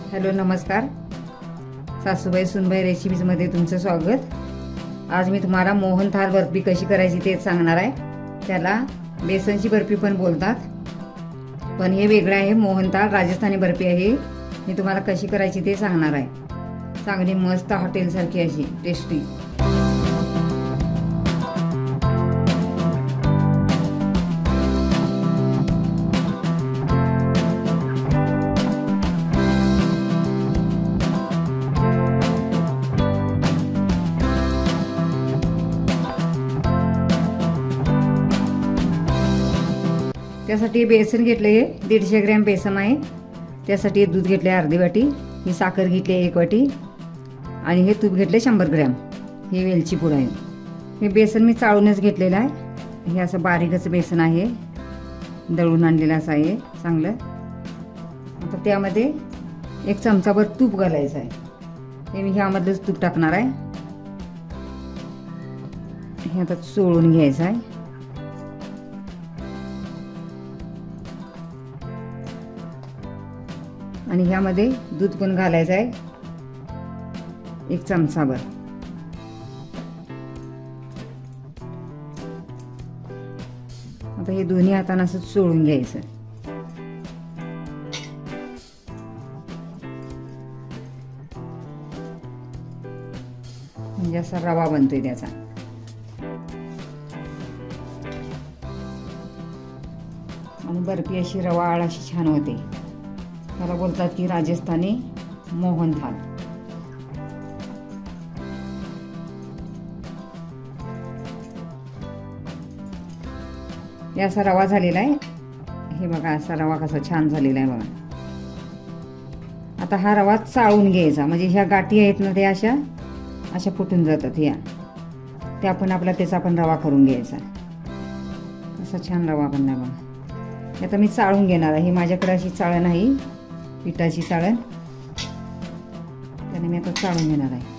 Hello नमस्कार, सासूबाई सुनबाई रेसिपीजमध्ये तुमचं स्वागत। आज मी तुम्हाला मोहनथाल बर्फी कशी करायची ते सांगणार आहे। त्याला बेसनची बर्फी पण बोलतात, पण हे वेगळं आहे। मोहनथाल राजस्थानी बर्फी आहे। मी तुम्हाला कशी करायची ते सांगणार आहे। चांगली मस्त हॉटेलसारखी अशी टेस्टी। त्यासाठी बेसन घेतले 150 ग्रॅम बेसन आहे। त्यासाठी दूध घेतले अर्धी वाटी, ही साखर घेतली 1 वाटी आणि हे तूप घेतले 100 ग्रॅम। ही वेलची पूड आहे। हे बेसन मी चाळूनच घेतलेलं आहे। हे असं बारीकच बेसन आहे, दळून आणलेलं असं आहे चांगलं। आता त्यामध्ये 1 चमचाभर तूप घालायचं आहे। हे मी ह्यामधलंच तूप टाकणार आहे। हे आता चोळून घ्यायचं आहे। आणि ह्यामध्ये दूध पण घालायचं आहे 1 चमचाभर। आता हे दोन्ही हाताने असं चोळून घ्यायचं। म्हणजे असा रवा बनतोय त्याचा। आणि बर्फी अशी रवाळ अशी छान होते। त्याला बोलतात की राजस्थानी मोहनथाल। हे असा रवा झालेला आहे। हे बघा असा रवा कसा छान झालेला आहे बघा। आता हा रवा चाळून घ्यायचा, म्हणजे ह्या गाठी आहेत ना त्या अशा फुटून जातात। त्या पण आपला त्याचा पण रवा करून घ्यायचा। असा छान रवा बनला बघा। आता मी चाळून घेणार आहे। माझ्याकडे अशी चाळण आहे, पिठाची चाळण, त्याने मी आता चाळून घेणार आहे।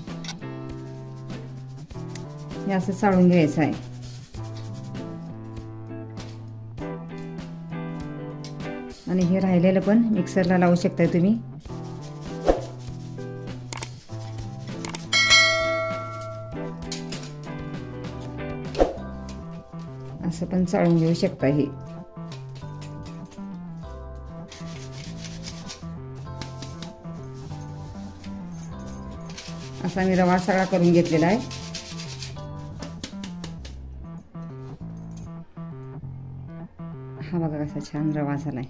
हे असं चाळून घ्यायचं आहे। आणि हे राहिलेलं पण मिक्सरला लावू शकता तुम्ही। असं पण चाळून घेऊ शकता। हे असा मी रवा सगळा करून घेतलेला आहे। हा बघा कसा छान रवा झालाय।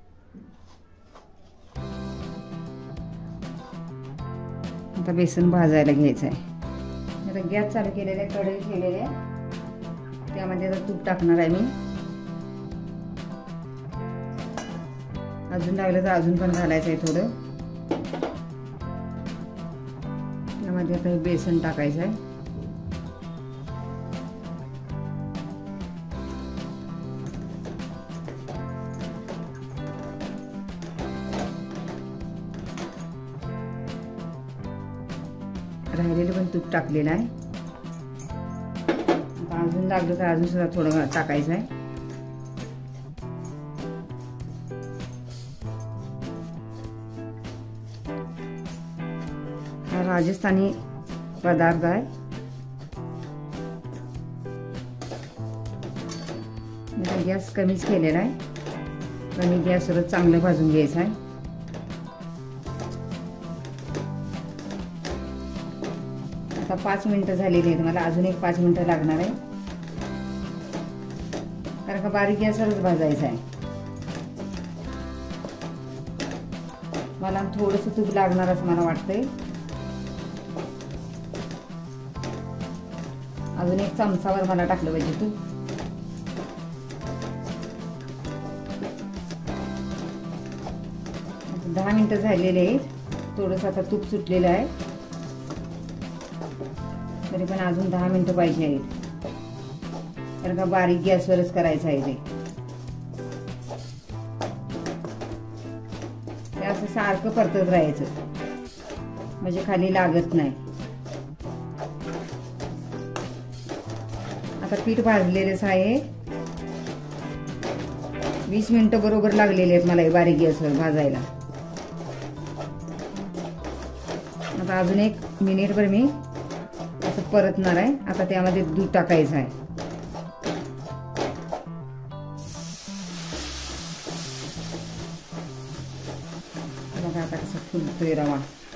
आता बेसन भाजायला घ्यायचं आहे। आता गॅस चालू केलेला आहे, कढई ठेवलेली आहे। त्यामध्ये आता तूप टाकणार आहे मी। अजून लागलं तर अजून पण घालायचं आहे थोडं। त्यामध्ये आता हे बेसन टाकायचं आहे। राहिलेलं पण तूप टाकलेलं आहे। आता अजून लागलं तर अजून सुद्धा थोडं टाकायचं आहे। हा राजस्थानी पदार्थ आहे। मी गॅस कमीच केलेला आहे। कमी गॅसवर चांगलं भाजून घ्यायचं आहे। आता 5 मिनिटं झालेली आहेत, मला अजून एक 5 मिनिटं लागणार आहे। कारण का बारीक गॅसवरच भाजायचं आहे। मला थोडंसं तूप लागणार असं मला वाटतंय। अजून 1 चमचावर मला टाकलं पाहिजे तूप। आता 10 मिनिटं झालेले आहेत। थोडंसं आता तूप सुटलेलं आहे, तरी पण अजून 10 मिनिटं पाहिजे आहेत। कारण का बारीक गॅसवरच करायचं आहे ते असं सारखं परतत राहायचं, म्हणजे खाली लागत नाही। आता पीठ भाजलेलंच आहे। 20 मिनिटं बरोबर लागलेले आहेत मला बारीक गॅसवर भाजायला। आता अजून 1 मिनिटभर मी असं परतणार आहे. आता त्यामध्ये दूध टाकायचं आहे. बघा आता कसं फुलतोय रवा.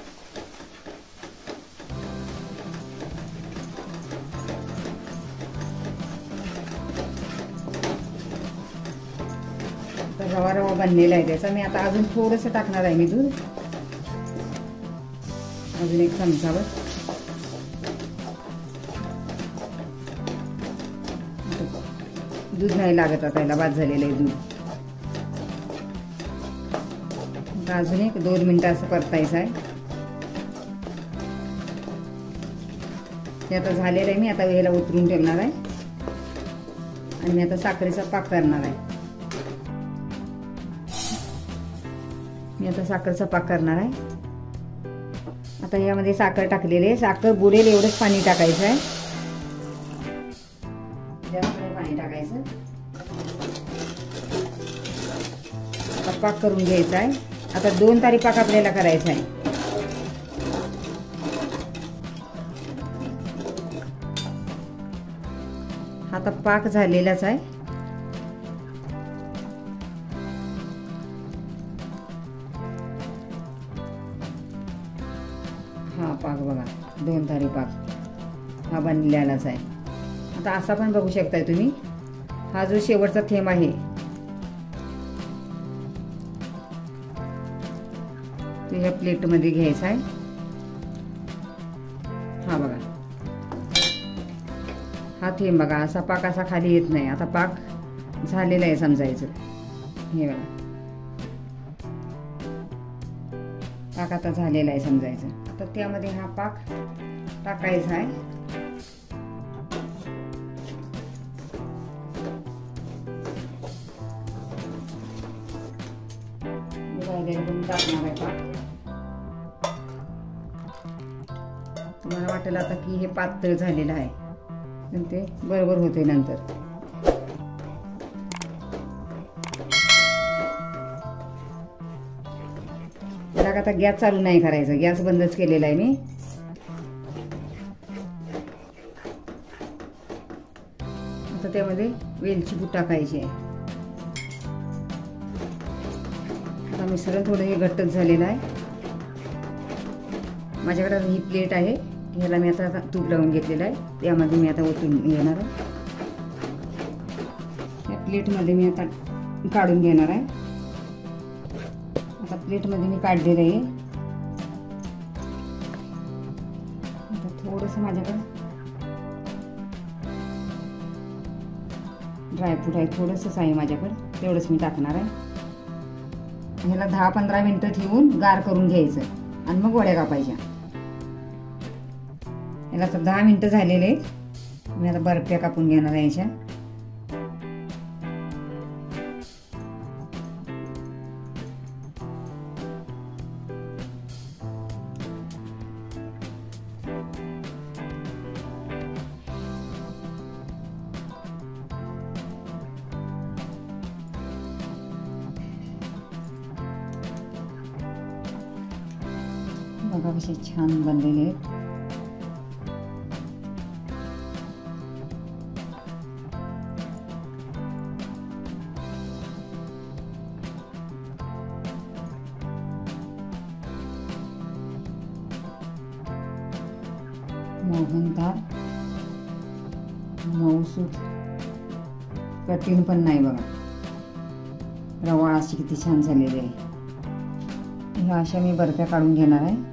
रवा रवा बनलेला आहे त्याचा. मी आता अजून थोडंसं टाकणार आहे मी दूध, अजून 1 चमचाभर. दूध नाही लागत आता याला, बाद झालेलं आहे दूध. आता अजून 1-2 मिनिटं असं परतायचं आहे. ते आता झालेलं आहे. मी आता याला उतरून ठेवणार आहे आणि मी आता साखरेचा पाक करणार आहे. मी आता साखरेचा पाक करणार आहे. आता यामध्ये साखर टाकलेली आहे. साखर बुडेल एवढंच पाणी टाकायचं आहे. जास्त पाणी टाकायचं. आता पाक करून घ्यायचा आहे. आता 2 तारी पाक आपल्याला करायचा आहे. आता पाक झालेलाच आहे. हा पाक बघा, 2 तारी पाक हा बनलेलाच आहे. आता असा पण बघू शकताय तुम्ही. हा जो शेवटचा थेंब आहे तो या प्लेटमध्ये घ्यायचा आहे. हा बघा, हा थेंब बघा, असा पाक असा खाली येत नाही. आता पाक झालेला आहे समजायचं. हे बघा, पाक आता झालेला आहे समजायचं. आता त्यामध्ये हा पाक टाकायचा आहे. टाकणार आहे पाक. तुम्हाला वाटेल आता की हे पातळ झालेलं आहे, पण ते बरोबर होते नंतर. त्याला आता गॅस चालू नाही करायचा, गॅस बंदच केलेला आहे मी. आता त्यामध्ये वेलची पूड टाकायची आहे. आता मिश्रण थोडं हे घट्टच झालेलं आहे. माझ्याकडे ही प्लेट आहे, ह्याला मी आता तूप लावून घेतलेलं आहे. त्यामध्ये मी आता ओतून घेणार आहे. या प्लेटमध्ये मी आता काढून घेणार आहे. आता प्लेटमध्ये मी काढलेलं आहे. आता थोडंसं माझ्याकडे ड्रायफ्रूट आहे, थोडंसंच आहे माझ्याकडे, तेवढंच मी टाकणार आहे. ह्याला 10-15 मिनिटं ठेवून गार करून घ्यायचं आणि मग वड्या कापायच्या. याला आता 10 मिनिटं झालेले आहेत. मी आता बर्फ्या कापून घेणार आहे याच्या. बघा कसे छान बनलेले आहेत. मोहनथाळ मऊसूत, कठीण पण नाही बघा. रवा अशी किती छान झालेली आहे. ह्या अशा मी बर्फ्या काढून घेणार आहे.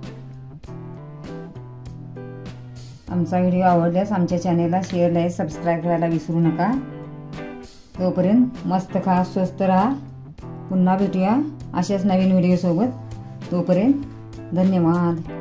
आमचा व्हिडिओ आवडल्यास आमच्या चॅनेलला शेअर, लाईक, सबस्क्राईब करायला विसरू नका. तोपर्यंत मस्त खा, स्वस्त राहा. पुन्हा भेटूया अशाच नवीन व्हिडिओ सोबत. तोपर्यंत धन्यवाद.